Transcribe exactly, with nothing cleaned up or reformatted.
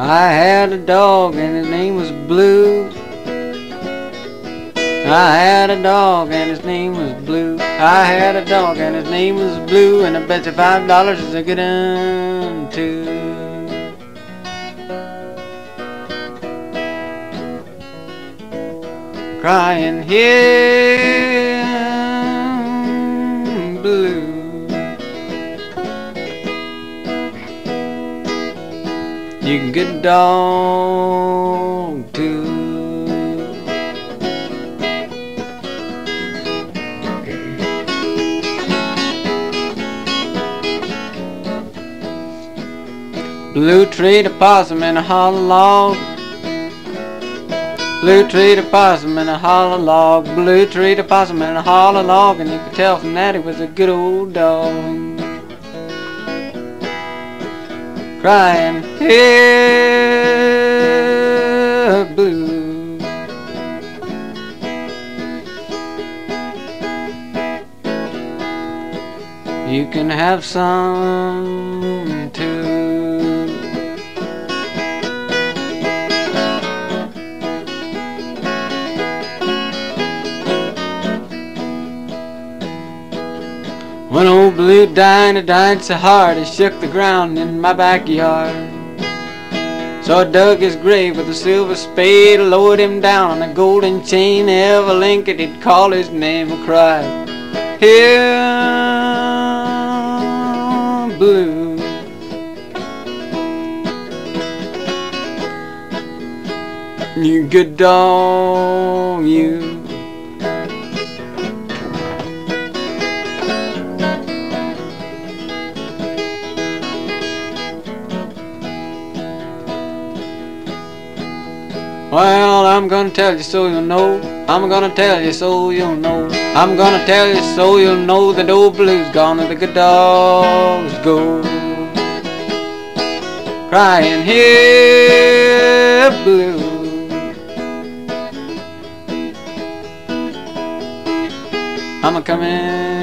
I had a dog and his name was Blue. I had a dog and his name was Blue. I had a dog and his name was Blue, and I bet you five dollars is a good one too. Crying here, Blue. You can get a dog too. Blue treed a possum in a hollow log. Blue treed a possum in a hollow log. Blue treed a possum in a hollow log, and you could tell from that he was a good old dog. Crying here, Blue. You can have some too. When old Blue died, it died so hard it shook the ground in my backyard. So I dug his grave with a silver spade, lowered him down on a golden chain. Ever Lincoln he'd call his name and cry, here, Blue. You good dog, you. Well, I'm gonna tell you so you'll know. I'm gonna tell you so you'll know. I'm gonna tell you so you'll know that old Blue's gone and the good dogs go. Crying here, Blue. I'm a coming